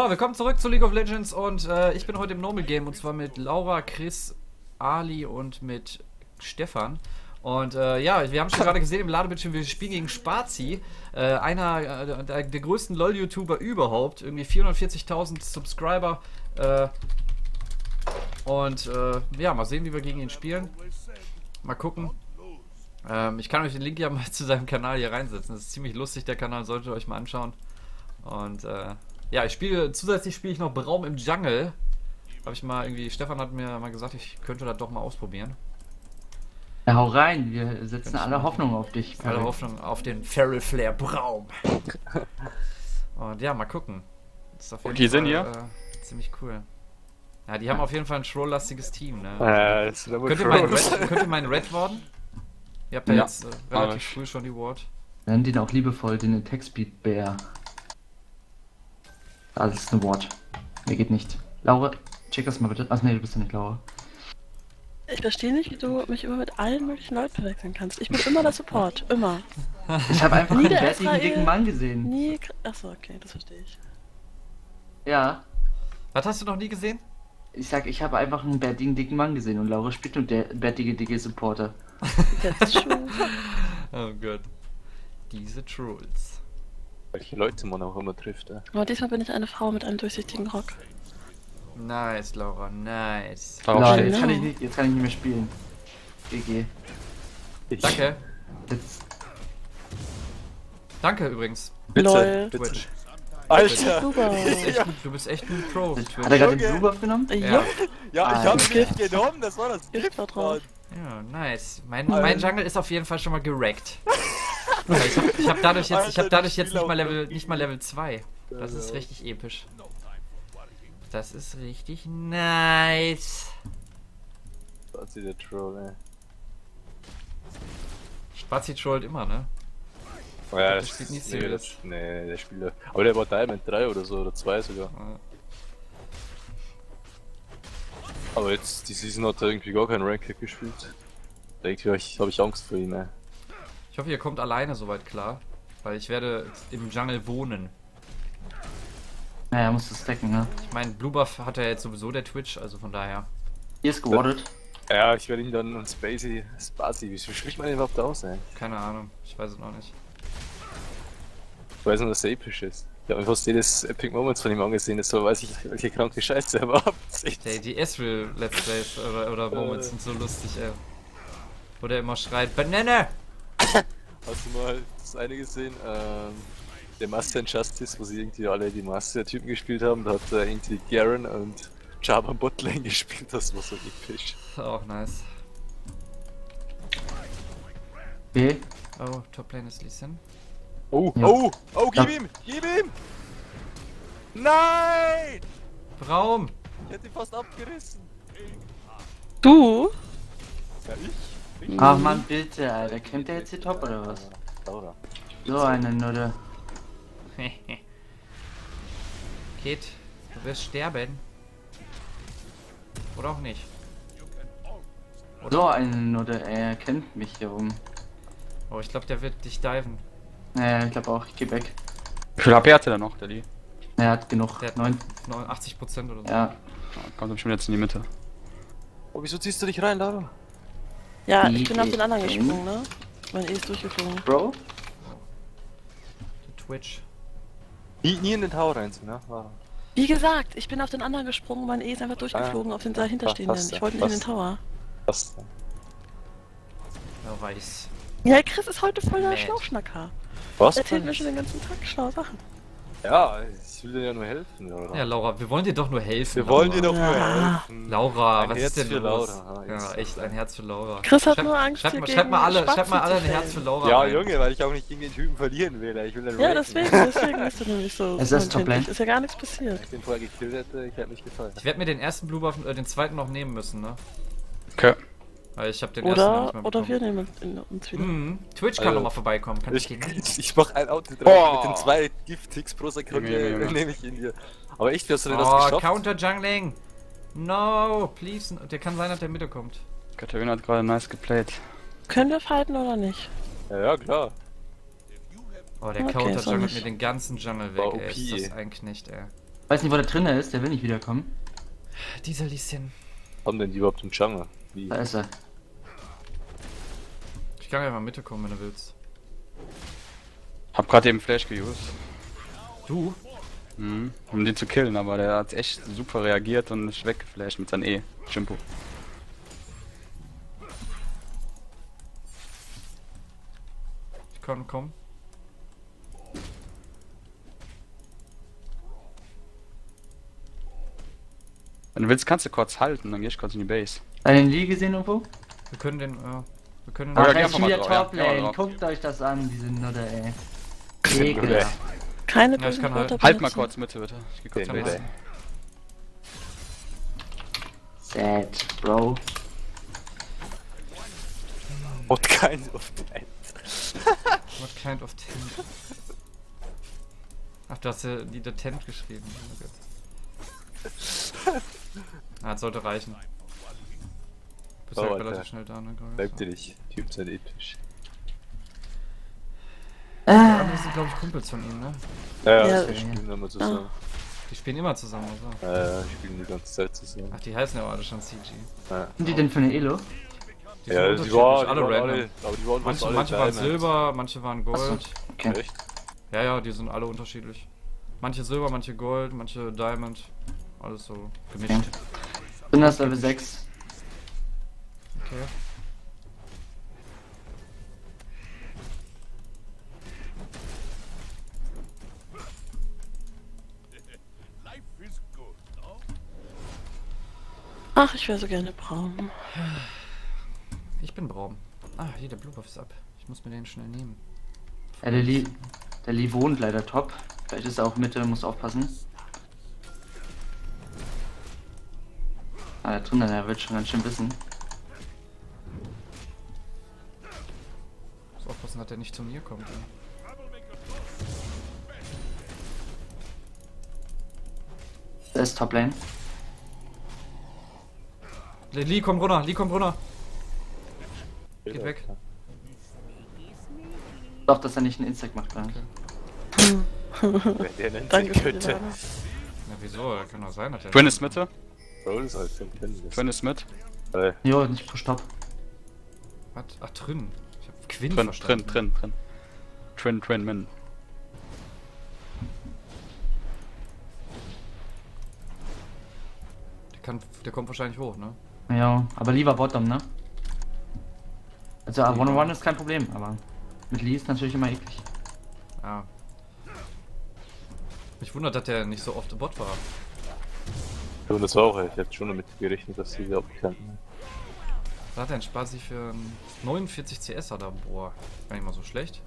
So, willkommen zurück zu League of Legends und ich bin heute im Normal Game und zwar mit Laura, Chris, Ali und mit Stefan. Und ja, wir haben schon gerade gesehen im Ladebildschirm, wir spielen gegen Spazi, einer der größten LoL-YouTuber überhaupt, irgendwie 440.000 Subscriber. Ja, mal sehen, wie wir gegen ihn spielen. Mal gucken. Ich kann euch den Link ja mal zu seinem Kanal hier reinsetzen. Das ist ziemlich lustig, der Kanal, solltet ihr euch mal anschauen. Und ja, zusätzlich spiele ich noch Braum im Jungle. Habe ich mal irgendwie, Stefan hat mir mal gesagt, ich könnte das doch mal ausprobieren. Ja, hau rein, wir setzen alle Hoffnung auf dich. Alle Hoffnung auf den Feral Flare Braum. Und ja, mal gucken. Das ist auf jeden Und die Fall, sind hier? Ziemlich cool. Ja, die haben auf jeden Fall ein Troll-lastiges Team, ne? Das ist Könnt ihr meinen Red warden? Ihr habt ja Ja. jetzt relativ früh schon die Ward. Wir nennen den auch liebevoll den Attack Speed Bear. Das ist eine Ward. Mir geht nicht. Laura, check das mal bitte. Ach nee, du bist ja nicht Laura. Ich verstehe nicht, wie du mich immer mit allen möglichen Leuten verwechseln kannst. Ich bin immer der Support. Immer. Ich habe einfach Nie einen der bärtigen, Israel. dicken Mann gesehen. Nie. Achso, okay, das verstehe ich. Ja. Was hast du noch nie gesehen? Ich sag, ich habe einfach einen bärtigen, dicken Mann gesehen und Laura spielt nur der bärtige, dicke Supporter. Jetzt schon. Oh Gott. Diese Trolls. Welche Leute man auch immer trifft, ey. Aber diesmal bin ich eine Frau mit einem durchsichtigen Rock. Nice, Laura, nice. Darauf Lol, stehe jetzt ich. kann ich nicht mehr spielen. GG. Danke. Jetzt. Danke übrigens. Bitte, Lol. bitte. Twitch. Alter! Super. Du bist echt ein Pro. Hat er Twitch. gerade den Junge. Blue Buff genommen? Ja. Ja, ich Ah, hab okay. Gift genommen, das war das Gift Gift, war drauf. Ja, nice. Mein Jungle ist auf jeden Fall schon mal gerackt. Ich hab dadurch jetzt nicht mal Level 2. Das ist richtig episch. Das ist richtig nice. Das ist der Troll, ey. Spazi trollt immer, ne? Oh ja, Der das spielt nie nee, serious. Nee, der spielt. Aber der war Diamond 3 oder so, oder 2 sogar. Aber jetzt, die Season hat er irgendwie gar keinen Ranked gespielt. Irgendwie habe ich Angst vor ihm, ey. Ich hoffe, ihr kommt alleine soweit klar. Weil ich werde im Jungle wohnen. Naja, musst du stacken, ne? Ich meine, Blue Buff hat ja jetzt sowieso der Twitch, also von daher. Hier ist gewardet. Ja, ich werde ihn dann und Spazi, wie spricht man den überhaupt aus, ey? Keine Ahnung, ich weiß es noch nicht. Ich weiß nur, dass er episch ist. Ich habe mir fast jedes Epic Moments von ihm angesehen, so weiß ich, welche kranke Scheiße er überhaupt sieht. Die Ezreal Let's Plays oder Moments sind so lustig, ey. Wo der immer schreit, Banane! Hast du mal das eine gesehen? Der Master Injustice, wo sie irgendwie alle die Master-Typen gespielt haben, da hat er irgendwie Garen und Jabba Botlane gespielt, das war so episch. Auch nice. Okay. Oh, Top Lane ist Lee Sin. Oh, Ja. oh, gib ihm! Gib ihm! Nein! Braum! Ich hätte ihn fast abgerissen. Du? Ja, ich? Ach man, bitte, Alter. Kennt der jetzt hier top oder was? Laura. So eine Nudde. Kid, du wirst sterben. Oder auch nicht. So eine Nudde, er kennt mich hier rum. Oh, ich glaube, der wird dich diven. Naja, ich glaube auch, ich geh weg. Wie viel HP hat er noch, der Lee? Er hat genug. Der hat 9. 80% oder so. Ja. Kommt schon jetzt in die Mitte. Oh, wieso ziehst du dich rein, Laura? Ja, Wie ich bin auf den anderen geht's gesprungen, ne? Mein E ist durchgeflogen. Bro? Twitch. Nie in den Tower reinziehen, ne? Laura. Wie gesagt, ich bin auf den anderen gesprungen, mein E ist einfach durchgeflogen auf den dahinterstehenden. passt, Ich wollte nicht in den passt. Tower. Was? Wer weiß. Ja, Chris ist heute voll der Mad. Schlauschnacker. Was? Er erzählt mir schon den ganzen Tag schlaue Sachen. Ja, ich will dir ja nur helfen, Laura. Ja, Laura, wir wollen dir doch nur helfen. Wir wollen dir Laura. doch nur Ja. helfen. Laura, Ein was Herz ist denn für los? Laura. Ja, echt ein Herz für Laura. Chris hat nur Angst, schreibt hier mal, gegen schreibt mal alle Spatzen ein zu Herz für fällen. Laura. Ja, rein. Junge, weil ich auch nicht gegen den Typen verlieren will. Ich will dann Ja, raten. deswegen bist du nämlich so. Es so ist Top-Lane. empfindlich. Ist ja gar nichts passiert. Wenn ich den vorher gekillt hätte, ich hätte mich gefallen. Ich werde mir den ersten Blue Buff, den zweiten noch nehmen müssen, ne? Okay. Weil ich habe den ersten noch nicht mehr Oder wir bekommen. nehmen uns wieder. Twitch kann Also, noch mal vorbeikommen, kann ich Ich, gehen? ich mach ein Auto drauf Boah. mit den 2 Gift-Ticks pro Sekunde, Junge. nehme ich ihn hier. Aber echt, wie hast du denn das Oh, geschafft? Counter-Jungling! No, please. Der kann sein, dass der Mitte kommt. Katharina hat gerade nice geplayt. Können wir fighten oder nicht? Ja, klar. Oh, der Okay, Counter-Jungelt so mir den ganzen Jungle weg, War ey. OP, Ist das ey. ein Knecht, ey. Weiß nicht, wo der drinne ist, der will nicht wiederkommen. Dieser Lieschen. Haben denn die überhaupt einen Jungle? Wie? Da ist er. Ich kann einfach Mitte kommen, wenn du willst. Hab gerade eben Flash geused. Du? Um den zu killen, aber der hat echt super reagiert und ist weggeflasht mit seinem E. Jimpo. Ich kann kommen. Wenn du willst, kannst du kurz halten, dann geh ich kurz in die Base. Hast du den Lee gesehen irgendwo? Wir können den, wir können Ja, Ach, den. geh er ist einfach schon mal wieder drauf, ja, Toplane. geh mal drauf. Guckt euch das an, diese Nudder, ey. Nudder. Ekelhaft. Keine Ja, ich bösen kann Wörter halt- Halt mal benutzen. kurz Mitte, bitte. Ich geh kurz Den in die Base. Mitte. Sad, Bro. What kind of tent? What kind of tent? Ach, du hast ja die der Tent geschrieben. Oh Gott. Ah, das sollte reichen. Bist Oh, ja Alter. relativ schnell da, ne? Bleib dir nicht. Typen sind episch. Die anderen sind, glaube ich, Kumpels von ihm, ne? Ja, Ja. wir spielen immer zusammen. Die spielen immer zusammen, oder? Wir spielen die ganze Zeit zusammen. Ach, die heißen ja auch alle schon CG. Ja, Sind die denn für eine Elo? Die ja sind die unterschiedlich, waren alle random. alle, aber die waren fast Manche alle waren Diamond. Silber, manche waren Gold. Achso, okay. Echt? Ja, ja, die sind alle unterschiedlich. Manche Silber, manche Gold, manche Diamond. Alles so gemischt. Okay. Sind das Level 6? Okay. Ach, ich wäre so gerne braun. Ich bin Braum. Ah, hier, der Blue Buff ist ab. Ich muss mir den schnell nehmen. Ja, der Lee wohnt leider top. Vielleicht ist er auch Mitte, muss aufpassen. Ah, der drinnen, der wird schon ganz schön wissen. Muss aufpassen, dass der nicht zu mir kommt. Ey. Der ist Toplane. Lee, komm runter, Lee, komm runter. Geht weg. Doch, dass er nicht einen Insect macht, dann. Wer der nennt Danke sich für die könnte. Ladung. Ja, wieso? Kann doch sein, dass der... Twin ist Mitte. Bro, das ist halt schon kennen. Twin ist mit. Jo, nicht push top. Was? Ach, drin. Ich hab Quinn Drin, verstanden. Twin, Min. Der kommt wahrscheinlich hoch, ne? Ja, aber lieber Bottom, ne? Also, One-on-One ist kein Problem, aber mit Lee ist natürlich immer eklig. Ja. Mich wundert, dass der nicht so oft im Bot war. Und das war auch, ich hätte schon damit gerechnet, dass die überhaupt kannten. Da hat er einen Spasi für 49 CS hat er. Boah, gar nicht mal so schlecht.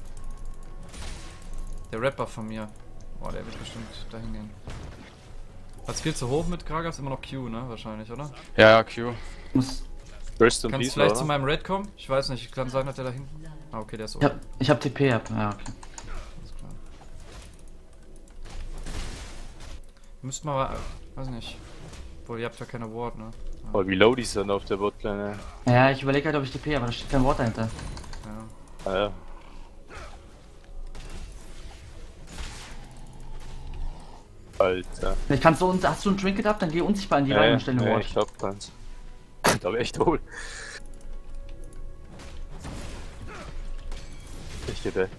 Der Rapper von mir. Boah, der wird bestimmt dahin gehen. Hat's viel zu hoch mit Gragas? Immer noch Q, ne? Wahrscheinlich, oder? Ja, Q. Muss, First und Kannst du Peace, vielleicht zu oder? meinem Red kommen? Ich weiß nicht, kann sein, dass der da hinten... Ah, okay, der ist oben. ich hab TP ab. Ja, okay. Alles klar. Müsst mal... Weiß nicht. Obwohl, ihr habt ja keine Ward, ne? Oh, wie low die sind auf der Botlane. Ja, ich überlege halt, ob ich TP, aber da steht kein Wort dahinter. Ja. Ah ja. Alter. Vielleicht kannst du uns, hast du ein Trinket ab, dann geh unsichtbar in die rein und stell eine ja, Ward. ich hab keins. Da wär echt hohl. Ich geh weg.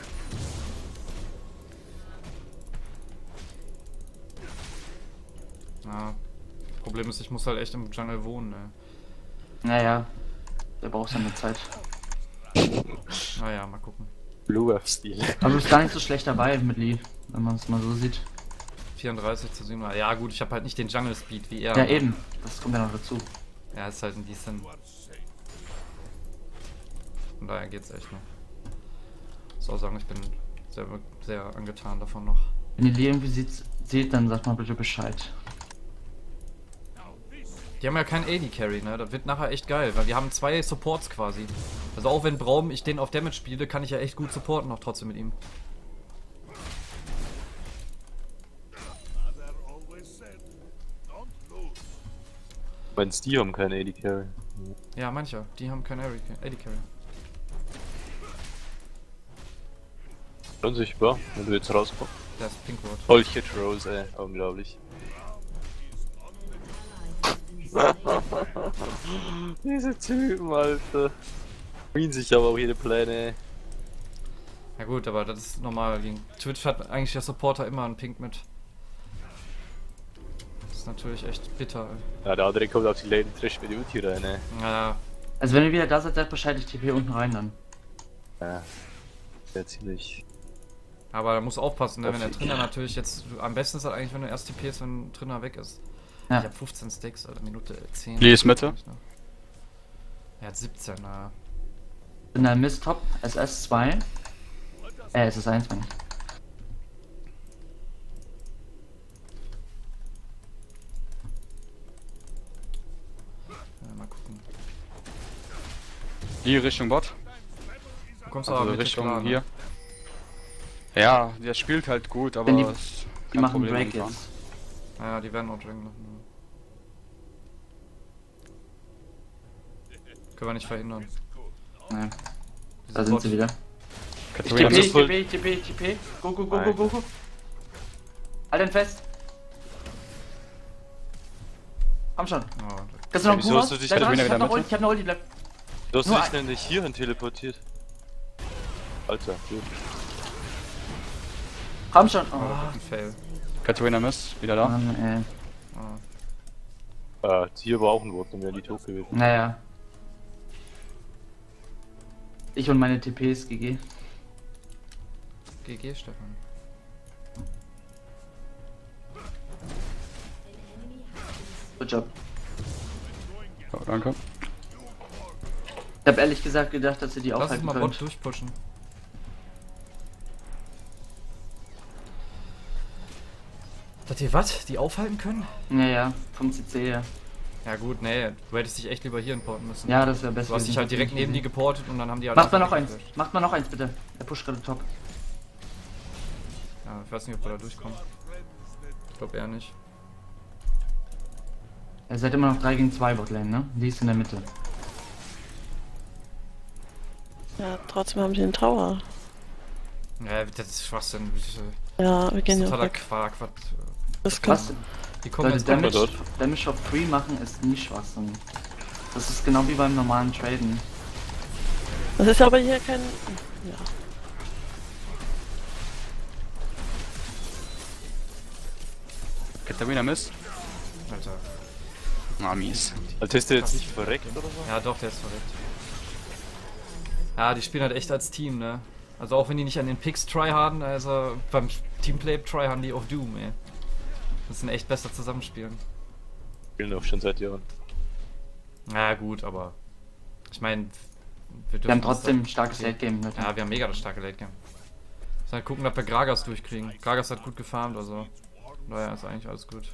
Ja. Problem ist, ich muss halt echt im Jungle wohnen, ne? Naja, der braucht seine Zeit. Naja, mal gucken. Blue Wave-Stil. Aber du bist gar nicht so schlecht dabei mit Lee, wenn man es mal so sieht. 34 zu 7. Ja gut, ich habe halt nicht den Jungle Speed wie er. Ja, ne? eben. Das kommt ja noch dazu. Ja, ist halt ein decent. Von daher geht's echt noch. Muss auch sagen, ich bin sehr, sehr angetan davon noch. Wenn ihr Lee irgendwie seht, dann sagt mal bitte Bescheid. Die haben ja keinen AD Carry, ne? Das wird nachher echt geil, weil wir haben 2 Supports quasi. Also auch wenn Braum ich den auf Damage spiele, kann ich ja echt gut supporten noch trotzdem mit ihm. Meinst die haben keinen AD Carry? Ja, manche, die haben keinen AD Carry. Unsichtbar, wenn du jetzt rauskommst. Der ist Pinkward. Solche Trolls, ey. Unglaublich. Diese Typen, Alter. Spielen sich aber auch jede Pläne, ey. Ja gut, aber das ist normal. Gegen Twitch hat eigentlich der Supporter immer einen Pink mit. Das ist natürlich echt bitter. Ja, der andere kommt auf die Lane Trash mit Ulti rein, ey. Ja, Also wenn ihr wieder da seid, sagt Bescheid, ich TP unten rein dann. Ja. Sehr ziemlich. aber da muss aufpassen, ne? Wenn der Trainer natürlich jetzt. Am besten ist halt eigentlich, wenn du erst TPst, wenn ein Trainer weg ist. Ja. Ich hab 15 Stacks, Alter, Minute 10. Lee ist Mitte. Er hat 17, na. In der Mist Top, SS2. SS1, meine ich. Ja, mal gucken. Lee Richtung Bot. Du kommst Also aber mit Richtung klar, ne? hier. Ja, der spielt halt gut, aber Wenn die- ist Die kein machen Problem Break momentan. jetzt. Ja, die werden auch Dragon machen. Können wir nicht verhindern. Ja, Diese da sind Bot- sie wieder. Ich Katarina TP, ist ich voll. TP, ich TP, ich TP. Go, go, go, go, go, go. Halt ihn fest. Komm schon. Oh, Kannst du noch Wieso einen hast du Kuh dich raus? Katarina Ich hab wieder noch Mitte? Ulti, ich hab noch Ulti, bleib. Du hast Nur dich ein- nämlich hierhin teleportiert. Alter, gut. Komm schon. oh, Oh. ein Fail. Katarina Miss, wieder da. Mann, Oh. Hier war auch ein Wort, dann wären die tot gewesen. Naja. Ich und meine TPs, GG. GG, Stefan. Good job. Oh, danke. Ich hab ehrlich gesagt gedacht, dass ihr die Lass uns aufhalten mal könnt. Bot durchpushen. Dass ihr was? Die aufhalten können? Naja, vom CC her. Ja gut, nee, du hättest dich echt lieber hier importen müssen. Ja, das wäre besser. Du hast dich halt direkt neben die geportet und dann haben die halt... Macht mal einfach noch eins. weggeflasht. Macht mal noch eins, bitte. Er pusht gerade top. Ja, ich weiß nicht, ob wir da durchkommen. Ich glaube eher nicht. Ihr seid immer noch 3 gegen 2 Botlane, ne? Die ist in der Mitte. Ja, trotzdem haben sie einen Tower. Ja, das ist Schwachsinn. Ja, wir Das gehen ist ja totaler weg. Quark. Was, Das Was? kann. die kommen Leute, jetzt Damage- Damage of 3 machen ist nie Schwachsinn. Das ist genau wie beim normalen Traden. Das ist aber hier kein. Ja. Katarina Miss. Alter. Ah, mies. Als ist der jetzt nicht verreckt oder so? Ja doch, der ist verrückt. Ja, die spielen halt echt als Team, ne? Also auch wenn die nicht an den Picks tryharden, also beim Teamplay tryharden die auf Doom, ey. Das sind echt besser zusammenspielen. Spielen auch schon seit Jahren. Ja gut, aber ich meine, Wir haben trotzdem ein starkes Late Game. Leute. Ja, wir haben mega das starke Late Game. Müssen halt gucken, dass wir Gragas durchkriegen. Gragas hat gut gefarmt, also naja, ist eigentlich alles gut.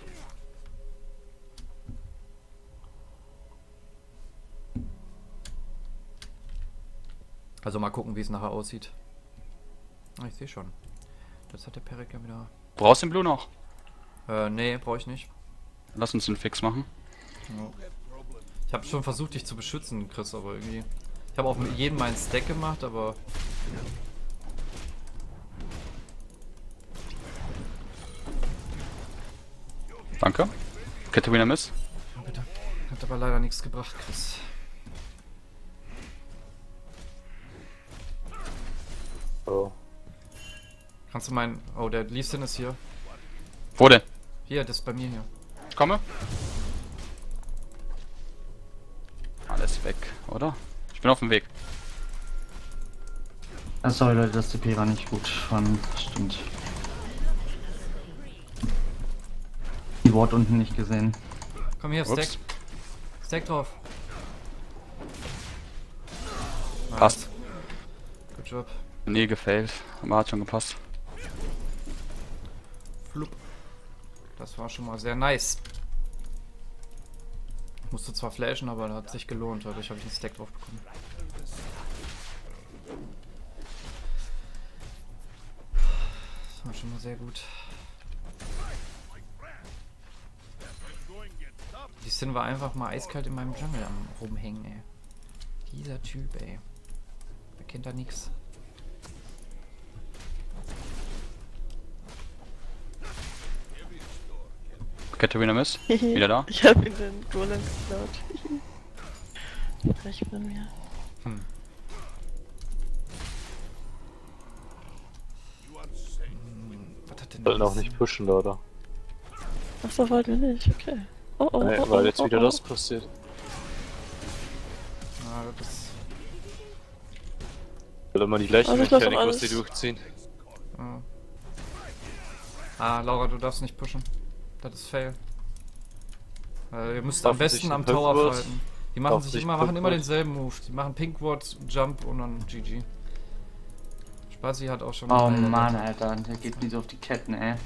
Also mal gucken, wie es nachher aussieht. Ah, ich sehe schon. Das hat der Perek ja wieder. Brauchst du den Blue noch? Nee, brauche ich nicht. Lass uns den Fix machen. Ja. Ich habe schon versucht, dich zu beschützen, Chris, aber irgendwie. Ich habe auch mit jedem meinen Stack gemacht, aber. Danke. Katarina Miss. Bitte. Hat aber leider nichts gebracht, Chris. Oh. Kannst du meinen. Oh, der Lee Sin ist hier. Wo denn? Hier, das ist bei mir hier. Ich komme. Alles weg, oder? Ich bin auf dem Weg. Ah, sorry Leute, das TP war nicht gut. Stimmt. Die Ward unten nicht gesehen. Komm hier, Stack. Ups. Stack drauf. Passt. Good job. Nee, gefällt. Aber hat schon gepasst. Flup. Das war schon mal sehr nice. Musste zwar flashen, aber hat sich gelohnt. Dadurch habe ich einen Stack drauf bekommen. Das war schon mal sehr gut. Die Sin war einfach mal eiskalt in meinem Jungle am rumhängen, ey. Dieser Typ, ey. Der kennt da nix. Katarina Mist. Wieder da. Ich hab ihn den Golem geklaut. Frech von mir. Was hat denn Sollen auch das? nicht pushen, oder? Achso, wollten wir nicht, okay. Oh, oh, Nee, oh, weil oh, jetzt oh, wieder oh. das passiert. Ah, das Will man die Also ich lass Leichenmechanik, doch was die alles- durchziehen. Ah. Ah, Laura, du darfst nicht pushen. Das ist fail. Ihr müsst am Darf besten sich am ein Tower Pink-Ward? fighten. Die machen Darf sich sich immer, machen immer Pink-Ward? denselben Move. Die machen Pink Ward, Jump und dann GG. Spazi hat auch schon. Oh eine Mann, Leiter. Alter, der geht mir so auf die Ketten, ey.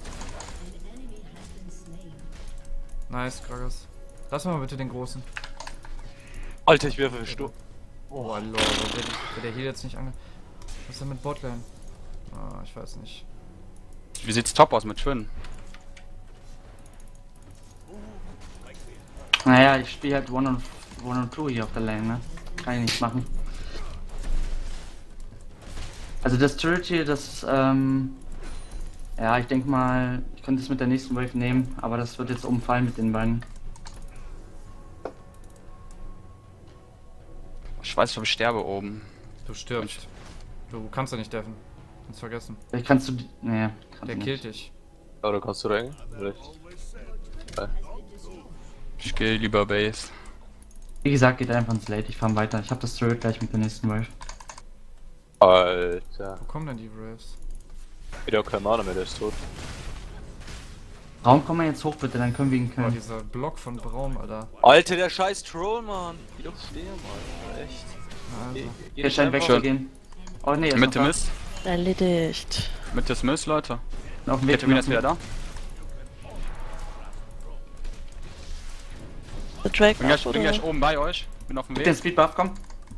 Nice, Gragas. Lass mal bitte den großen. Alter, ich werfe Sturm. Oh, Lord, wird der hier jetzt nicht ange. Was ist denn mit Botlane? Ah, ich weiß nicht. Wie sieht's top aus mit Twin? Naja, ich spiele halt One und Two hier auf der Lane, ne? Kann ich nicht machen. Also das Turret hier, das, ja, ich denke mal, ich könnte es mit der nächsten Wave nehmen, aber das wird jetzt umfallen mit den beiden. Ich weiß nicht, ob ich sterbe oben. Du stirbst. Du kannst ja nicht deffen. Kannst vergessen. Vielleicht kannst du, nee, kannst Der du killt nicht. dich. Oder kannst du rein? Recht. Ich gehe lieber Base. Wie gesagt, geht einfach ins Late, ich fahr weiter. Ich habe das Turret gleich mit der nächsten Wave. Alter. Wo kommen denn die Waves? Wieder kein Mana mehr, der ist tot. Raum, komm mal jetzt hoch bitte, dann können wir ihn Oh, killen. dieser Block von Braum, Alter. Alter, der scheiß Troll, Mann. Geh doch stehen, Mann. Echt. Also. Der scheint wegzugehen. Oh nee, er ist Mitte noch da. Mist. Erledigt. Mitte ist Mist, Leute. Auf dem Weg, Katarina ist wieder da. Der Drake Bin auch, gleich oder? oben bei euch. Bin auf dem Mit den Weg. Speed Buff, komm.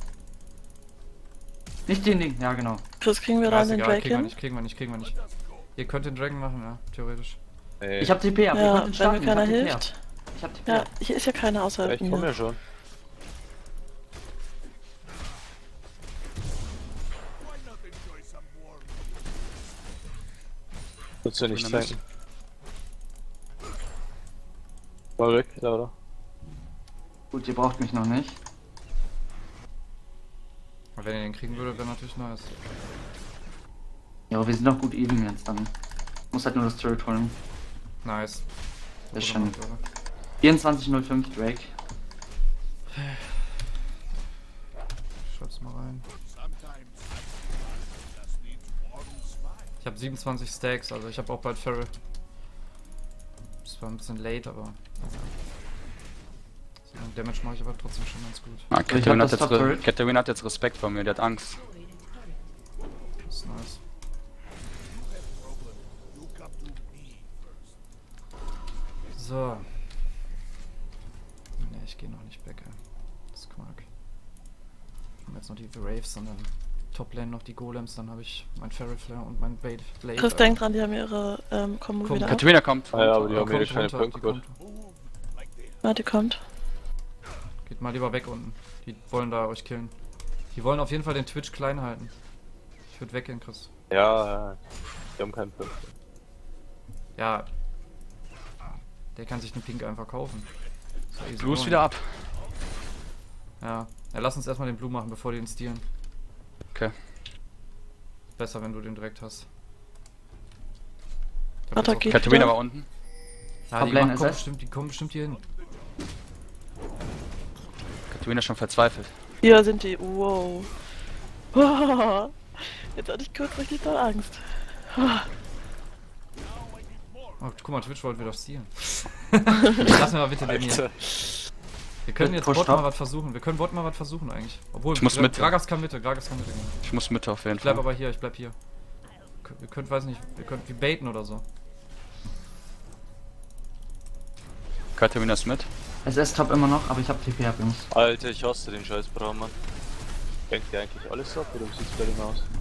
Nicht den Ding, ja genau. Chris, kriegen wir Ja, dann ist den egal, Drake kriegen wir hin? nicht, kriegen wir nicht, kriegen wir nicht. Ihr könnt den Dragon machen, ja, theoretisch. Nee. Ich hab TP ab, ihr Ja, könnt ihn wenn starten, mir ich keiner hab TP ab. hilft. Ich hab TP Ja, ab. hier ist ja keiner außer Ich komm ja mir. schon. Wird's ja nicht sein. Mal weg, Laura. Gut, ihr braucht mich noch nicht. Aber wenn ihr den kriegen würdet, wäre natürlich nice. Ja, aber wir sind noch gut even jetzt dann. Muss halt nur das Turret holen. Nice. Das ist Oder schon. macht, oder? 24:05 Drake. Ich schreib's mal rein. Ich habe 27 Stacks, also ich habe auch bald Feral. Das war ein bisschen late, aber. So, Damage mache ich aber trotzdem schon ganz gut. Ah, hab Katarina das Top-Turret. Katarina hat jetzt Respekt vor mir, der hat Angst. Das ist nice. So. Ne, ich gehe noch nicht back, ey. Das ist Quark. Ich habe jetzt noch die Wraiths, sondern Toplane noch die Golems, dann habe ich mein Feral Flare und mein Blade. Chris, denk dran, die haben ihre Kombo Komm, wieder ab. Katarina kommt. Ah ja, aber die Die haben wieder kommt keine runter, die Punkte. kommt. Ja, die kommt. Geht mal lieber weg unten. Die wollen da euch killen. Die wollen auf jeden Fall den Twitch klein halten. Ich würde weggehen, Chris. Ja, die haben keinen Punkt. Ja. Der kann sich den Pink einfach kaufen. Ist ja easy Blue ist going. wieder ab. Ja. Ja, lass uns erstmal den Blue machen, bevor die ihn stealen. Okay. Besser, wenn du den direkt hast. Atta geht Katarina wieder. war unten. Ja, die, Toplane kommen SS. bestimmt, die kommen bestimmt hier hin. Katarina ist schon verzweifelt. Hier sind die. Wow. Wow. Jetzt hatte ich kurz richtig doll Angst. Oh, guck mal, Twitch wollte wieder stealen. Lass mir mal bitte den hier. Alter. Wir können jetzt Push Bot mal top. was versuchen. Wir können Bot mal was versuchen eigentlich. Obwohl, Ich muss mit. Gragas kann Mitte gehen. Ich muss Mitte auf jeden Ich bleib Fall. aber hier, ich bleib hier. Wir können, weiß nicht, wir können wie baiten oder so. Katarina ist mit. SS top immer noch, aber ich hab TP ab, Jungs. Alter, ich hasse den scheiß Braum, Mann. Denkt ihr eigentlich alles ab oder wie sieht's bei dem aus?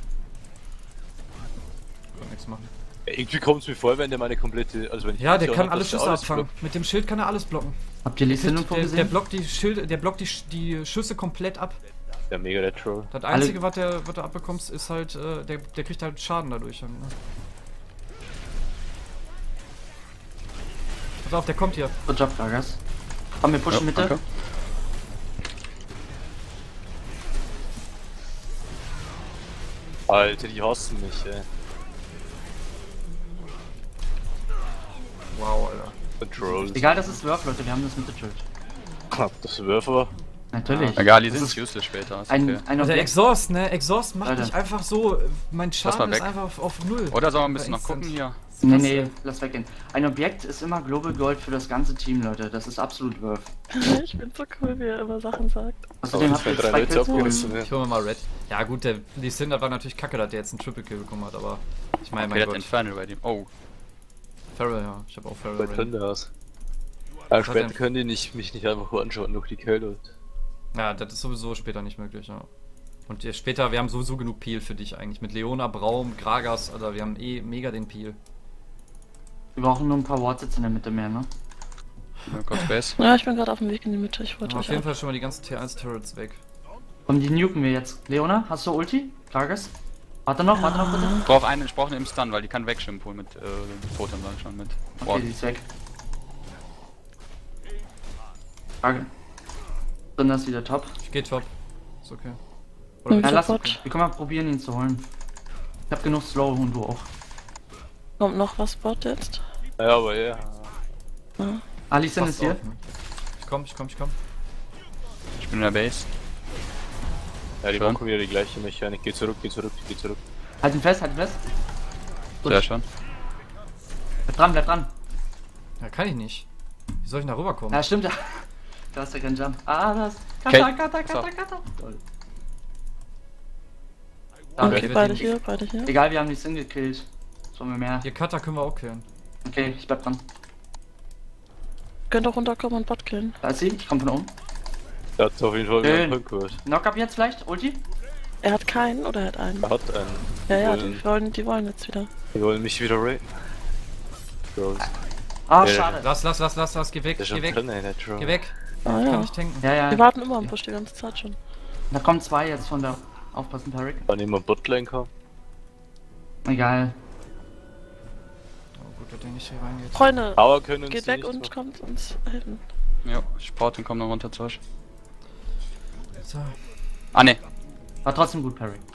Können nichts machen. Ja, irgendwie kommt's mir vor, wenn der meine komplette. Also wenn ich Ja, der Funktion kann hab, alle dass der Schüsse alles abfangen. blockt. Mit dem Schild kann er alles blocken. Habt ihr Lee Sin Der, vorgesehen? der blockt die Schilde, der blockt die Schüsse komplett ab. Der mega der Troll. Das Einzige, was du abbekommst, ist halt, der kriegt halt Schaden dadurch. Ne? Pass auf, der kommt hier. Good job, Gragas. Komm, wir pushen Mitte. danke. Alter, die hassen mich, ey. Wow, Alter. Controls. Egal, das ist Wurf, Leute, wir haben das Mitte-Tilt. Das ist Würfer. Natürlich. Egal, die Das sind ist useless später. Ist ein okay. ein Also der Objekt. Exhaust, ne? Exhaust macht Alter. dich einfach so. Mein mal Schaden ist weg. einfach auf null. Oder sollen wir ein bisschen noch Instant. gucken hier? Nee, lass weggehen. Ein Objekt ist immer Global Gold für das ganze Team, Leute. Das ist absolut Wurf. Ich bin so cool, wie er immer Sachen sagt. Außerdem Aber habt ihr drei 2 Leute Kills geholt. abgerissen, ja. Ich hole mir mal Red. Ja gut, der Lee Sin, das war natürlich kacke, dass der jetzt einen Triple Kill bekommen hat, aber ich meine, Okay, mein der hat Gott. Infernal ready. Oh, Farrell, ja. Ich habe auch Farrell Bei ready. Thunderhouse. Aber Was später denn? können die mich nicht einfach anschauen durch die Kälte. Ja, das ist sowieso später nicht möglich, ja. Und später, wir haben sowieso genug Peel für dich eigentlich. Mit Leona, Braum, Gragas, also wir haben eh mega den Peel. Wir brauchen nur ein paar Wards jetzt in der Mitte mehr, ne? kurz Base. Ja, ich bin gerade auf dem Weg in die Mitte. Ich wollte Aber euch auf jeden auch. Fall schon mal die ganzen T1-Turrets weg. Komm, die nuken wir jetzt. Leona, hast du Ulti? Gragas? Warte noch bitte. Ich brauche einen im Stun, weil die kann wegschimpen mit Totem, sag ich schon, mit Okay, Ward. die ist weg. Frage. Dann ist wieder top. Ich geh top. Ist okay. Hm, Ja, lass, Support. wir können mal probieren, ihn zu holen. Ich hab genug Slow und du auch. Kommt noch was Bot jetzt? Ja, aber ja. Alison Passt ist hier. auf, ne? Ich komm. Ich bin in der Base. Ja, die Schön. machen wieder die gleiche Mechanik. Geh zurück. Halt ihn fest, halt ihn fest. Gut. Sehr schön. Bleib dran. Ja, kann ich nicht. Wie soll ich denn da rüberkommen? Ja, stimmt ja. Da hast du keinen Jump. Das. Okay. Kata. Toll. Okay, wird beide ihn- hier, beide hier. Egal, wir haben die Sin gekillt. Sollen wir mehr? Hier Cutter können wir auch killen. Okay, ich bleib dran. Könnt auch runterkommen und Bot killen. Da ist sie, ich komm von oben. Der hat auf jeden Fall wieder Schön. einen Punkt geholt. Knock-up jetzt vielleicht, Ulti? Er hat keinen oder er hat einen? Er hat einen. Ja, wollen- die wollen jetzt wieder. Die wollen mich wieder raten. Bros. Ah, Ja, schade. Lass, geh weg, Der ist geh schon weg, drin, ey, der Troll. geh weg. Ah Kann ja. nicht tanken. Ja, Wir warten immer am Busch die ganze Zeit schon. Da kommen 2 jetzt von da. Aufpassen, Tarek. Kann jemand Botlane kommen? Egal. Oh, gut, dass der nicht hier reingeht. Freunde, Aber können uns geht die weg nicht und machen. kommt uns helfen. Ja, Sport und komm noch runter zu euch. So, Ah ne. War trotzdem gut, Perry.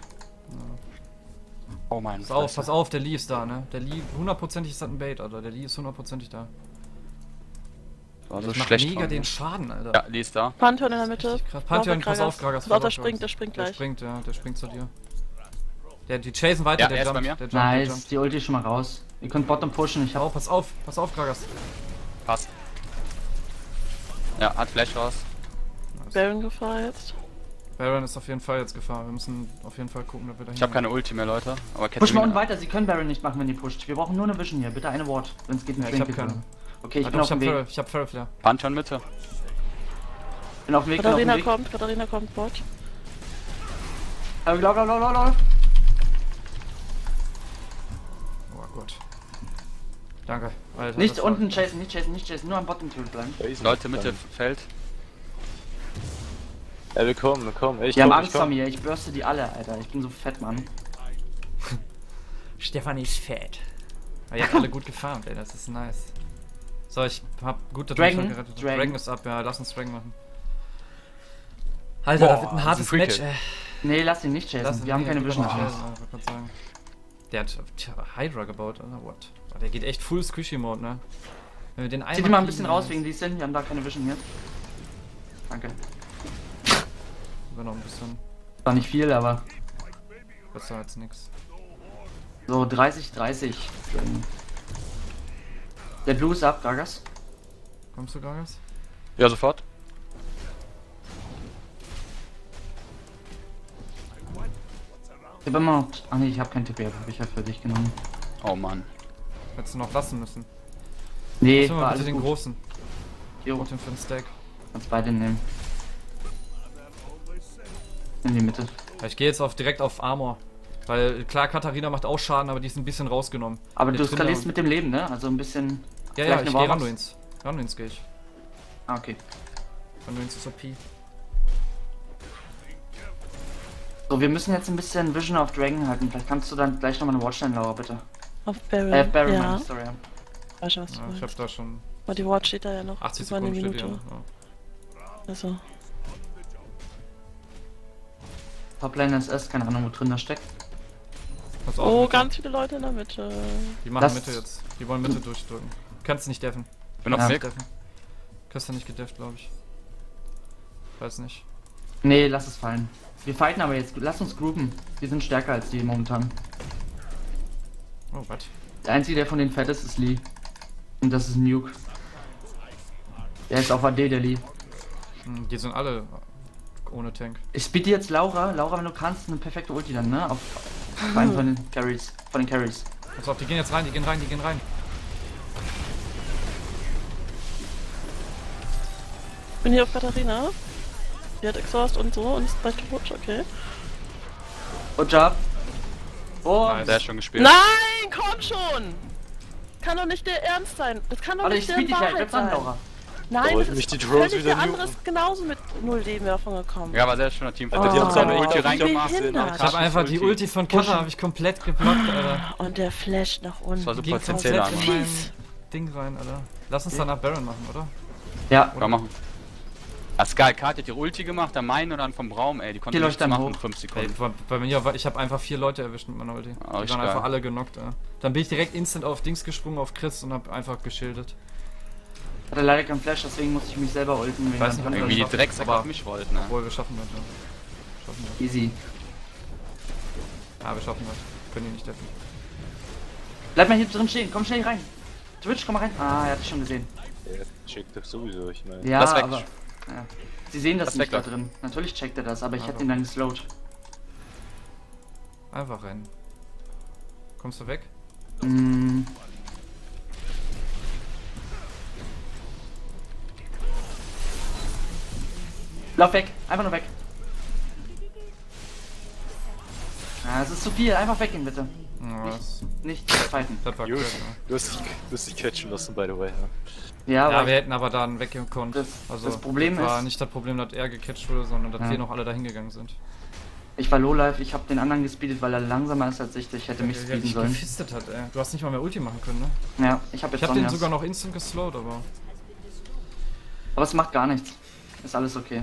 Oh mein pass auf, der Lee ist da, ne? Der Lee, hundertprozentig ist das ein Bait, Alter. Der Lee ist hundertprozentig da. War so Ich mach schlecht. mega von den mir. Schaden, Alter. Ja, die ist da. Pantheon in der Mitte. Richtig krass. Pantheon, pass auf, Gragas. Lauter pass auf, springt, der Gragas. springt Der gleich. springt, ja, der springt zu dir. Die chasen weiter, Ja, der er ist jumpt, bei mir. der jumpt, Nice, die Ulti ist schon mal raus. Ihr könnt Bottom pushen, ich hab... Oh, pass auf, Gragas. Passt. Ja, hat Flash raus. Baron Gefahr jetzt. Baron ist auf jeden Fall jetzt Gefahr. Wir müssen auf jeden Fall gucken, dass wir da Ich habe keine Ulti mehr, Leute. Aber Push mal unten Katarina. weiter, sie können Baron nicht machen, wenn ihr pusht. Wir brauchen nur eine Vision hier, bitte eine Ward. Wenn es geht, Ja, mit ich hab Trinket. keine. Okay, ich Ah, bin doch, auf dem Weg. Ich hab Farrell Flare. Pantheon Mitte. Bin auf dem Weg, bin auf dem Katharina kommt, Bot. Weg. Lauf. Oh Gott. Danke. Alter, Nicht das war- unten chasen, nicht chasen, nur am Bottom Tilt bleiben. Leute, Mitte Feld. Ja, wir kommen. Ey, Die haben Angst vor mir, ich bürste die alle, Alter. Ich bin so fett, Mann. Stefanie ist fett. Aber ihr habt alle gut gefarmt, ey, das ist nice. So, ich hab gut Dragon, gerettet. Dragon. Dragon ist ab, ja, lass uns Dragon machen. Alter, da Boah, wird ein das hartes ist ein Match, Free ey. Nee, lass ihn nicht chasen, wir haben keine Vision mehr. mehr. Der hat Hydra gebaut, oder what? Oh, der geht echt full Squishy-Mode, ne? Wenn wir den einmal Zieht ihn mal ein kriegen, bisschen dann raus wegen die Sin, wir haben da keine Vision hier. Danke. wir noch ein bisschen War nicht viel, aber besser als nix. so 30. Der Blue ist ab, Gragas. Kommst du, Gragas? Ja, sofort. Ich hab immer noch... Ach nee, ich hab kein TP, hab ich ja für dich genommen. Oh Mann. Hättest du noch lassen müssen. Nee, Lass mal war bitte alles den gut. großen. Jo, Und den für den Stack. kannst beide nehmen. In die Mitte. Ja, ich gehe jetzt direkt auf Armor. Weil klar, Katharina macht auch Schaden, aber die ist ein bisschen rausgenommen. Aber Der du Trinder- skalierst mit dem Leben, ne? Also ein bisschen... Ja, vielleicht ja, eine ich gehe Warbox? Randuins. Randuins gehe ich. Ah, okay. Randuins ist OP. So, wir müssen jetzt ein bisschen Vision auf Dragon halten. Vielleicht kannst du dann gleich nochmal eine Watchline lauer, bitte. Auf Baron. Baron, Ja. meine ich, sorry. Weiß schon, was du Ja, ich hab meinst. da schon Aber die Ward steht da ja noch 80 über eine Sekunden steht Minute. hier. Ja. Also, Toplane SS, keine Ahnung, wo drin das steckt. Pass auf, oh, Mitte. ganz viele Leute in der Mitte. Die machen Das- Mitte jetzt. Die wollen Mitte durchdrücken. Kannst nicht deffen. Bin auf Ja. Weg. Deffen. Kriegst du nicht gedefft, glaube ich. Weiß nicht. Nee, lass es fallen. Wir fighten aber jetzt. Lass uns groupen. Wir sind stärker als die momentan. Oh, was? Der einzige, der von den fett ist Lee. Und das ist Nuke. Der ist auf AD, der Lee. Die sind alle ohne Tank. Ich speed dir jetzt Laura. Laura, wenn du kannst, eine perfekte Ulti dann, ne? Auf einen von den Carries. Von den Carries. Pass auf, die gehen jetzt rein, die gehen rein, die gehen rein. Ich bin hier auf Katharina. Die hat Exhaust und so und ist bald tot, okay. Good job. Oh, Nice. Der ist schon gespielt. Nein, komm schon! Kann doch nicht der Ernst sein. Das kann doch warte, ich nicht der speed dich halt. Wahrheit Bleib dran, sein. Laura. Nein, wollten das mich ist die doch Drones völlig wieder der nuken. andere ist genauso mit 0 Leben davon gekommen. Ja, aber der ist schon ein Team. Alter, die haben so eine Oh, Ulti wie reingemacht. behindert. Ich habe einfach die Ulti von Kara habe ich komplett geblockt, Alter. Und der Flash nach unten. Das war super Ging zum komplett Zähler. in Fies. mein Ding rein, Alter. Lass uns danach Baron machen, oder? Ja, Ja, machen. Ah, Sky, Kart hat ihre Ulti gemacht, der meine und dann vom Braum, ey. Die konnte Die nichts leuchten machen in hoch. 5 Ey, Sekunden. bei mir, ich habe einfach 4 Leute erwischt mit meiner Ulti. Ah, Die richtig waren geil. einfach alle genockt, ja. Dann bin ich direkt instant auf Dings gesprungen, auf Chris und hab einfach geschildet. hatte leider keinen Flash, deswegen musste ich mich selber ulten. Ich weiß nicht, ob Irgendwie die schaffen, Drecksack aber- auf mich wollten, ne? Obwohl, wir schaffen das, ja. Schaffen wir. Easy. Ja, wir schaffen das. Können die nicht deffen. Bleib mal hier drin stehen, komm schnell rein. Twitch, komm mal rein. Ah, er hat dich schon gesehen. Der checkt doch sowieso, ich meine. Ja, Lass weg. aber... Ja. Sie sehen das Lass nicht weg, da drin. Natürlich checkt er das, aber ich Aber- hätte ihn dann geslowt. Einfach rennen. Kommst du weg? Mm. Lauf weg, einfach nur weg. Ah, es ist zu viel, einfach weggehen bitte. Ja, das, Nicht fighten. das war Gut. crazy, Du hast dich catchen lassen, by the way. Ja. Ja, ja, aber wir hätten aber dann weggekonnt. Das Problem war ist- nicht das Problem, dass er gecatcht wurde, sondern dass Ja. wir noch alle dahin gegangen sind. ich war lowlife, ich habe den anderen gespeedet, weil er langsamer ist als ich. Ich hätte mich Der speeden dich sollen. gefistet hat, ey. Du hast nicht mal mehr Ulti machen können, ne? Ja, ich habe jetzt Ich hab den Sonjas. sogar noch instant geslowt, aber... Aber es macht gar nichts. Ist alles okay.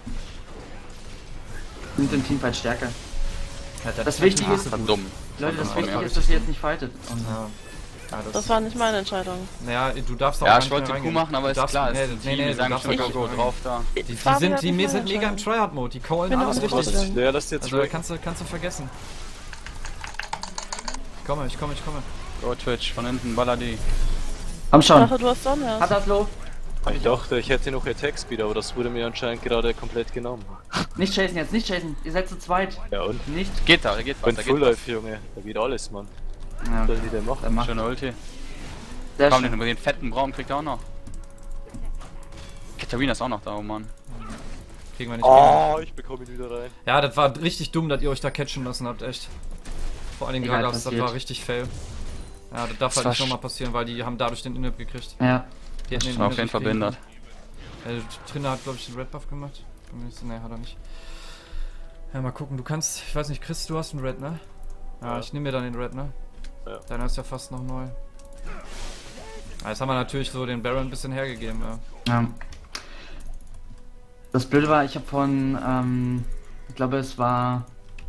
Wir sind im Teamfight stärker. Das Wichtige ist, Ach, dumm. Leute, das Ja, Wichtige ja. ist, dass ihr jetzt nicht fightet. Und Ja. Ja, Das war nicht meine Entscheidung. Naja, du darfst auch Ja, gar ich nicht wollte mehr den Coup reingehen. machen, aber Du ist darfst- klar, nee, es ist ein Team, die du sagen darfst schon gar go, nicht go reingehen. drauf da. Die Fabian sind, hat die nicht sind meine mega im Entscheidung. Tryhard-Mode, die callen Bin alles auch richtig. raus. Ja, lass jetzt Also Drake. kannst du vergessen. Ich komme. Go Twitch, von hinten, baller die. komm Ich schon. dachte, du hast Sonja. Hat das low? Ich dachte, ich hätte noch Attack Speed, aber das wurde mir anscheinend gerade komplett genommen. Nicht chasen jetzt, nicht chasen. Ihr seid zu zweit. Ja und? Nicht. Geht da geht Ich was, bin da Full geht was. Life, Junge. Da geht alles, Mann. Ja, Was soll die denn machen? der macht. Schöne Ulti. Sehr Komm, schön. den fetten Braum kriegt er auch noch. Katharina ist auch noch da, oh Mann. Kriegen wir nicht. Oh, ich bekomme ihn wieder rein. Ja, das war richtig dumm, dass ihr euch da catchen lassen habt, echt. Vor allen Dingen Egal, Gragas, das passiert. war richtig fail. Ja, das darf Das halt war nicht nochmal passieren, weil die haben dadurch den Inhib gekriegt. Ja. Die hätten den War auf Inhib jeden Fall nicht kriegen behindert. können. Trinner hat, glaube ich, den Red Buff gemacht. Ne, hat er nicht. Ja, mal gucken, du kannst, ich weiß nicht, Chris, du hast einen Red, ne? Ja, Ja. ich nehme mir dann den Red, ne? Ja. Deiner ist ja fast noch neu. Ja, jetzt haben wir natürlich so den Baron ein bisschen hergegeben, ja. Ja. Das Blöde war, ich habe von, ich glaube es war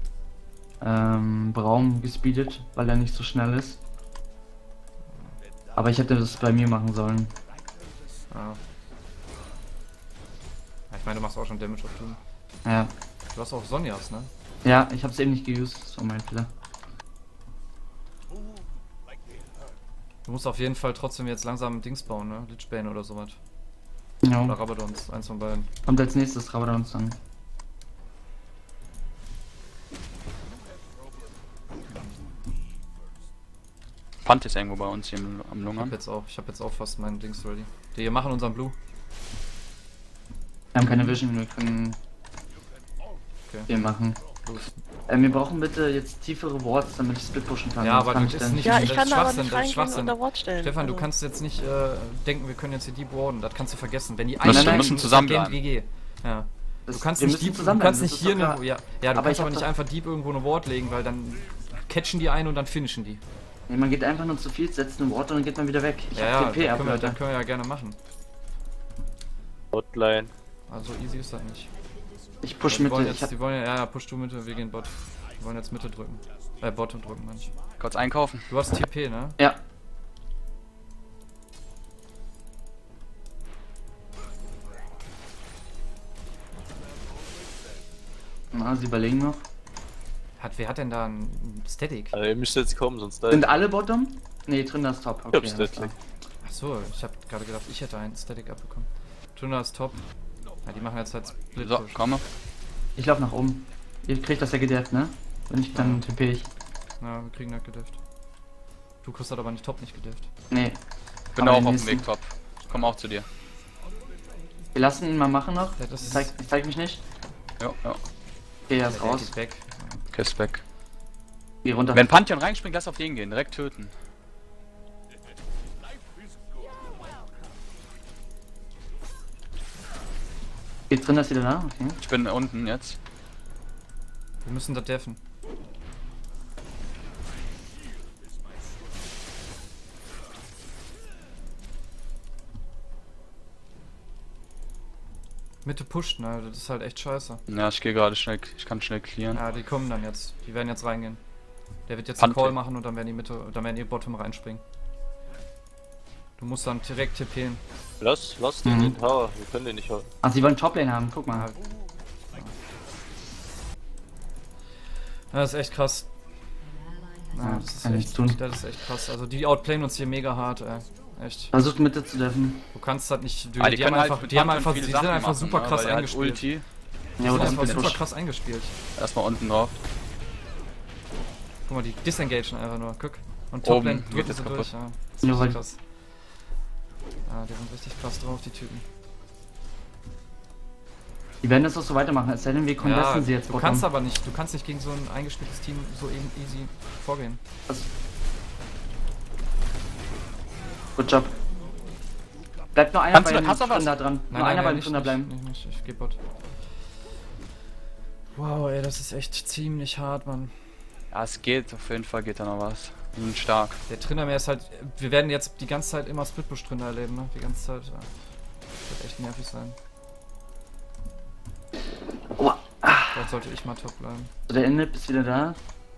Braum gespeedet, weil er nicht so schnell ist. Aber ich hätte das bei mir machen sollen. Ja. Ja, ich meine, du machst auch schon Damage auf Doom. Ja. Du hast auch Sonjas, ne? Ja, ich habe es eben nicht geused, das war mein Fehler. Du musst auf jeden Fall trotzdem jetzt langsam Dings bauen, ne? Lichbane oder sowas. Ja. Oder Rabadons, eins von beiden. Kommt als nächstes Rabadons dann. Punt ist irgendwo bei uns hier am Ich hab Lungern. ich hab jetzt auch fast meinen Dings ready. Wir machen unseren Blue. Wir haben keine Vision, wir können Okay. viel machen. Los. Wir brauchen bitte jetzt tiefere Wards, damit ich Split pushen kann. Ja, Sonst aber kann das ich ist dann- nicht- Ja, das ich ist kann da aber Schwachsinn, nicht das ist reingehen Schwachsinn. und der Ward stellen. Stefan, du Also, kannst jetzt nicht denken, wir können jetzt hier Deep warden. Das kannst du vergessen. Wenn die Müssen- einsteigen, müssen ist zusammenbleiben. Game GG. Ja. Das- Du kannst wir nicht müssen Deep, du zusammenbleiben, kannst das nicht ist hier doch eine, klar. ja, du Aber kannst ich aber hab nicht doch- einfach Deep irgendwo eine Ward legen, weil dann catchen die ein und dann finishen die. Nee, man geht einfach nur zu viel, setzt einen Ward und dann geht man wieder weg. Ich Ja, hab TP ab, das Leute. können wir ja gerne machen. Hotline. Also easy ist das nicht. Ich push Die Mitte. wollen Ich jetzt, hab... die wollen ja, push du Mitte, wir gehen Bot. Die wollen jetzt Mitte drücken. Bottom drücken, manch. Kurz einkaufen. Du hast TP, ne? Ja. Na, sie überlegen noch. Wer hat denn da einen Static? Also ihr müsst jetzt kommen, sonst da. Sind alle Bottom? Nee, drin das Top. Okay, hab's alles Static. klar. Achso, ich hab gerade gedacht, ich hätte einen Static abbekommen. Tuna ist top. Ja, die machen jetzt halt Split So, Push. komme. Ich lauf nach oben. Ihr kriegt das ja gedefft, ne? Wenn nicht, dann TP ich. Ja, wir kriegen das gedefft. Du kriegst das aber nicht top nicht gedefft. Nee. Bin Aber auch den auf dem nächsten- Weg, top. Ich komme auch zu dir. Wir lassen ihn mal machen noch. Ja, das Ich ist- zeig mich nicht. Ja, ja. Okay, er ist Der raus. geht weg. Kiss back. Geh runter. Wenn Pantheon reinspringt, lass auf den gehen. Direkt töten. Geht drin das wieder da? Okay. Ich bin unten jetzt. Wir müssen das deffen. Mitte pusht, ne? Das ist halt echt scheiße. Ja, ich gehe gerade schnell. Ich kann schnell clearen. Ja, die kommen dann jetzt. Die werden jetzt reingehen. Der wird jetzt Panthe. einen Call machen und dann werden die Mitte, dann werden die Bottom reinspringen. Du musst dann direkt tippen. Lass den in den Tower, wir können den nicht halten. Ach, sie wollen Toplane haben, guck mal. Ja, das ist echt krass. Ja, Ja, das, ist kann nichts tun. das ist echt krass. Also die outplayen uns hier mega hart, ey. Echt. Versucht Mitte zu deffen. Du kannst halt nicht. Die, Ah, die haben einfach, mit die haben Pantheon einfach, viele die Sachen sind einfach machen, super ne, krass weil er hat eingespielt. Ulti. Ja, Die sind oder einfach Split super Push. krass eingespielt. Erstmal unten drauf. Guck mal, die disengagen einfach nur. Guck. Und Oben Toplane geht drücken jetzt sie kaputt. durch. Ja, das Ja, ist weil- richtig krass. Ja, die sind richtig krass drauf, die Typen. Die werden das auch so weitermachen, es sei denn, wir contesten sie jetzt du Bottom. kannst aber nicht. Du kannst nicht gegen so ein eingespieltes Team so easy vorgehen. Was? Good job. Bleibt nur einer Kannst bei du- dem hast du was? Tründer dran. Nur einer beim Tründer bleiben. Ich geh Bot. Wow, ey, das ist echt ziemlich hart, Mann. Ja, es geht. Auf jeden Fall geht da noch was. Die sind stark. Der Trindermeer ist halt. Wir werden jetzt die ganze Zeit immer Splitbush-Trinder erleben, ne? Die ganze Zeit. Ja. Das wird echt nervig sein. Oh, Vielleicht sollte ich mal top bleiben. so, der Inlip ist wieder da.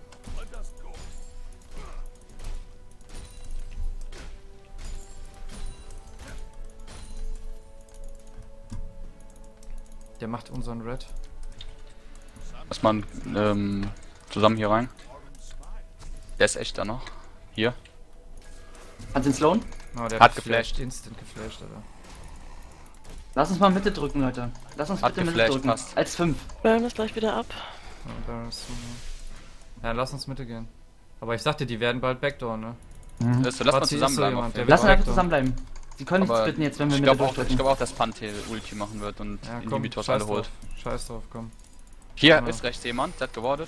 Der macht unseren Red. Lass mal zusammen hier rein. Der ist echt da noch. Hier. Kannst du den slowen? Oh, der Hat geflasht. Instant geflasht, Alter. Lass uns mal Mitte drücken, Leute. Lass uns Hat bitte Mitte geflasht, drücken. passt. Als 5. Burn ist gleich wieder ab. Ja, da ist so, ja, lass uns Mitte gehen. Aber ich sagte, die werden bald Backdoor, ne? Lass mal Bazi ist so zusammenbleiben. jemand, auf der jeden Lass Fall. uns einfach Backdoor. zusammenbleiben. Sie können nicht Aber splitten jetzt, wenn wir ich Mitte glaube auch, durchdrücken. dass das Panthe Ulti machen wird und Ja, komm, Inhibitors scheiß alle holt. drauf. Scheiß drauf, komm. Hier Genau. ist rechts jemand, der hat gewartet.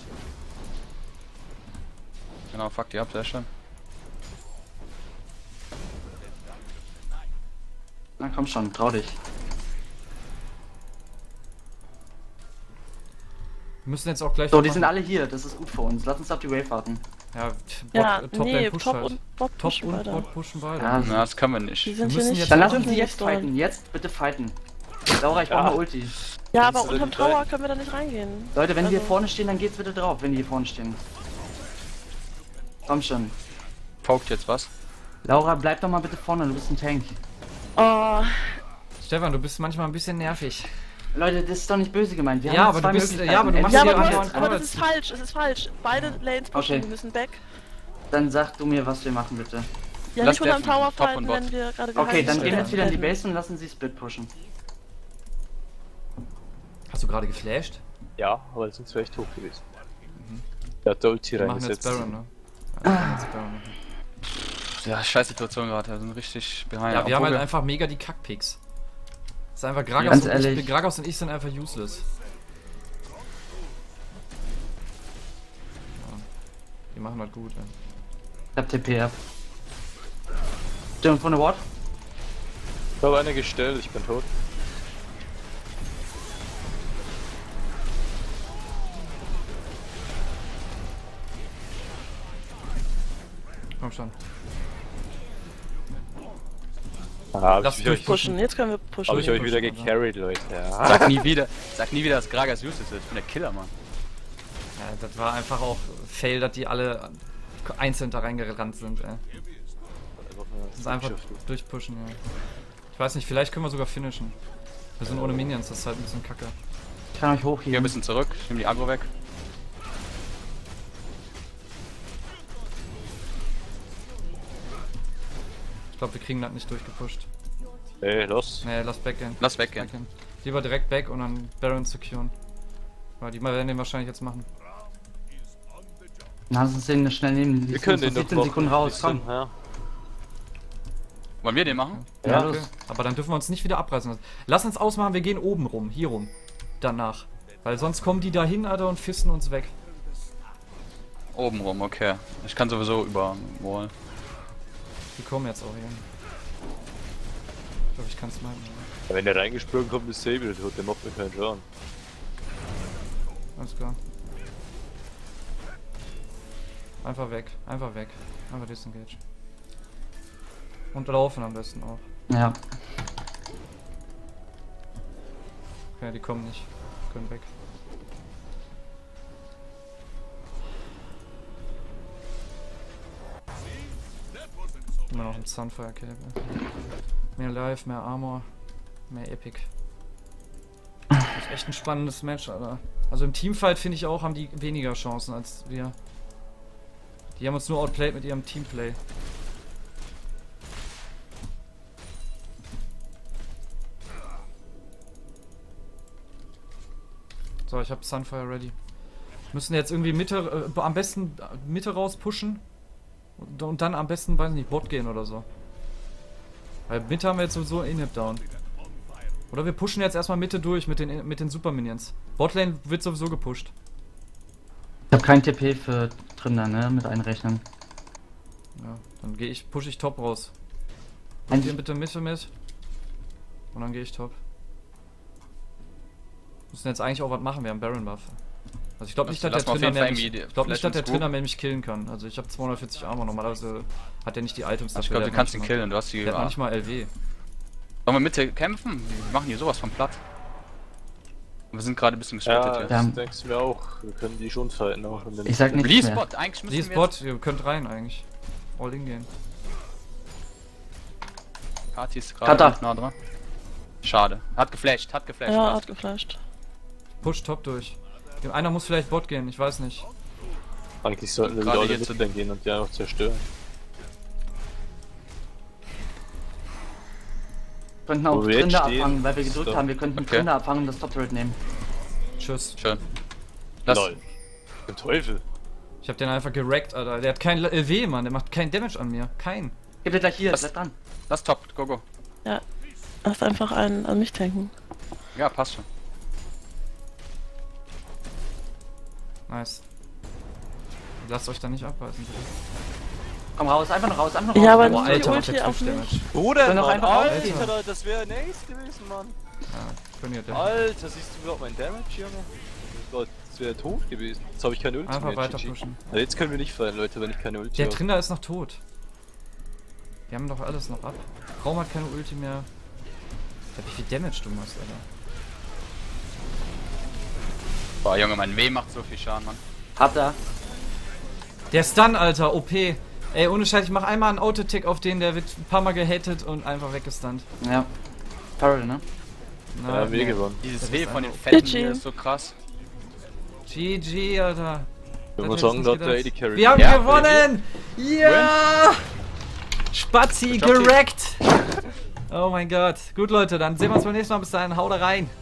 Genau, fuck die ab, sehr schön. Na komm schon, trau dich. Wir müssen jetzt auch gleich. So, was die sind machen. alle hier, das ist gut für uns. Lass uns auf die Wave warten. Ja, Ja, Toplane nee, pusht Top halt. und Bot Top pushen und beide. Bot pushen beide. Ja, Na, das können wir Die nicht. sind Wir hier müssen nicht. jetzt- Dann die lassen dürfen sie jetzt nicht rollen. fighten. Jetzt bitte fighten. Laura, ich brauche mal Ulti. Ja, aber Kannst du unterm denn Tower rein? können wir da nicht reingehen. Leute, wenn die hier Also- vorne stehen, dann geht's bitte drauf, wenn die hier vorne stehen. Komm schon. Paukt jetzt was? Laura, bleib doch mal bitte vorne, du bist ein Tank. Oh, Stefan, du bist manchmal ein bisschen nervig. Leute, das ist doch nicht böse gemeint. Wir Ja, haben aber zwei du bist- Möglichkeiten. ja, aber du machst ja, Entweder aber, hier wir andauernd machen- aber Calls. das ist falsch. Es ist falsch. Beide Lanes pushen, Okay. wir müssen back. Dann sag du mir, was wir machen, bitte. Ja, Lass nicht unterm deffen, Tower Top fighten, und Bot. wenn wir gerade Okay, gehalten dann gehen wir jetzt wieder in die werden. Base und lassen sie Split pushen. Hast du gerade geflasht? Ja, aber sonst wäre ich tot gewesen. Der hat der Ulti Wir machen jetzt reingesetzt. Baron, ne? Ja, wir machen jetzt Baron. Ja, scheiß Situation gerade, wir sind richtig behind. Ja, wir haben Obwohl halt einfach mega die Kackpicks. Das ist einfach Ganz ehrlich. Gragas und ich sind einfach useless. Ja. Die machen das gut, ey. Ich hab TP ab. Stimmt, von der Ward? Ich habe eine gestellt, ich bin tot. komm schon. Hab Lass ich euch, Pushen, jetzt können wir pushen. hab ich euch wieder pushen, gecarried, Leute. Ja. Sag nie wieder, dass Gragas useless ist. Ich bin der Killer, Mann. Ja, das war einfach auch Fail, dass die alle einzeln da reingerannt sind, ey. Das ist einfach durchpushen, ja. Ich weiß nicht, vielleicht können wir sogar finishen. Wir sind ohne Minions, das ist halt ein bisschen kacke. Ich kann euch Hier ein hochheben. bisschen zurück, ich nehme die Agro weg. Ich glaube, wir kriegen das nicht durchgepusht. Ey, los. Nee, lass backgehen. Lass weggehen. Backgehen. Lieber direkt back und dann Baron securen. Weil die werden den wahrscheinlich jetzt machen. Lass uns den schnell nehmen. Wir können den noch 17 Sekunden raus, komm. Ja. Wollen wir den machen? Ja, okay. los. Aber dann dürfen wir uns nicht wieder abreißen lassen. Lass uns ausmachen, wir gehen oben rum, hier rum. Danach. Weil sonst kommen die da hin, Alter, und fisten uns weg. Oben rum, okay. Ich kann sowieso über Wall. Die kommen jetzt auch hier. Ich glaube, ich kann es mal. Ja, wenn der reingesprungen kommt, ist Sable tot, der macht mir keinen Schaden. Alles klar. Einfach weg, einfach weg. Einfach disengage. Und laufen am besten auch. Ja. Okay, die kommen nicht. Können weg. Immer noch ein Sunfire Cable. Mehr Life, mehr Armor, mehr Epic. Das ist echt ein spannendes Match, Alter. Also im Teamfight finde ich auch, haben die weniger Chancen als wir. Die haben uns nur outplayed mit ihrem Teamplay. So, ich habe Sunfire ready. Müssen jetzt irgendwie Mitte, am besten Mitte raus pushen. Und dann am besten, weiß nicht, Bot gehen oder so. Weil Mitte haben wir jetzt sowieso Inhib down. Oder wir pushen jetzt erstmal Mitte durch mit den Super Minions. Botlane wird sowieso gepusht. Ich habe kein TP für drin da, ne? Mit einrechnen. Ja, dann pushe ich Top raus. Ein- Pusht ihr bitte Mitte mit. Und dann gehe ich Top. Müssen jetzt eigentlich auch was machen, wir haben Baron Buff. Also ich glaube nicht, dass der Lass mal auf Trainer jeden Fall mich, irgendwie ich glaub nicht, dass der Flash Trainer mich killen kann. Also ich habe 240 Armor, normalerweise hat er nicht die Items Also ich dafür. glaube, Der du kannst hat ihn manchmal- killen, du hast die. Der hat manchmal LW. Wollen wir Mitte kämpfen? Wir machen hier sowas von platt. Wir sind gerade ein bisschen gesplittet Ja, hier. Ja. das denkst du mir auch. Wir können die schon fighten auch. Und dann Ich sag nichts Release mehr. Bot, eigentlich müssen Please wir Bot, ihr könnt rein eigentlich. All in gehen. jetzt... Kati ist gerade Kata. ganz nah dran. Schade. Hat geflasht. Ja, hat geflasht. Push Top durch. Einer muss vielleicht Bot gehen, ich weiß nicht. Eigentlich sollten wir Gerade wieder alle jetzt- mit dann gehen und die einfach zerstören. Wir könnten auch Wo wir jetzt Trinder stehen, abfangen, weil wir gedrückt so. haben. Wir könnten Okay. Trinder abfangen und das Top-Turret nehmen. Tschüss. Schön. Lass. Lol. Den Teufel. Ich hab den einfach gerackt, Alter. Der hat kein LW, Mann. Der macht keinen Damage an mir. Kein. Gib dir gleich hier, Was? bleib dran. Lass top. Go, go. Lass einfach einen an mich tanken. Ja, passt schon. Nice. Lasst euch da nicht abweisen, bitte. Komm raus, einfach noch raus, einfach noch Ja, raus. aber Boah, die Alter, macht Ulti der auf Trish mich. Damage. Bruder, Soll noch Mann, einfach Alter, aufgehen? das wäre nice gewesen, Mann. Ja, können ihr denn. Alter, siehst du überhaupt mein Damage, Junge? Gott, das wäre tot gewesen. Jetzt habe ich keine Ulti Einfach mehr, weiter GG. pushen. Ja, jetzt können wir nicht fallen, Leute, wenn ich keine Ulti Der habe. Trinder ist noch tot. Wir haben doch alles noch ab. Raum hat keine Ulti mehr. Wie viel Damage du machst, Alter. Boah, Junge, mein W macht so viel Schaden, Mann. Hat er. Der Stun, Alter, OP. Ey, ohne Scheiß, ich mach einmal einen Autotick auf den, der wird ein paar Mal gehatet und einfach weggestunt. Ja. Farrell, ne? Na, Ja, wir gewonnen. Dieses Das W ist von den einfach- Fetten GG. hier ist so krass. GG, Alter. Wir Das muss hätte sagen, ich da nicht hat der gedacht. AD Carry. Wir haben Ja, gewonnen! Ja! Spazi Good job, gerackt! Oh mein Gott. Gut, Leute, dann sehen wir uns beim nächsten Mal. Bis dahin, haut rein!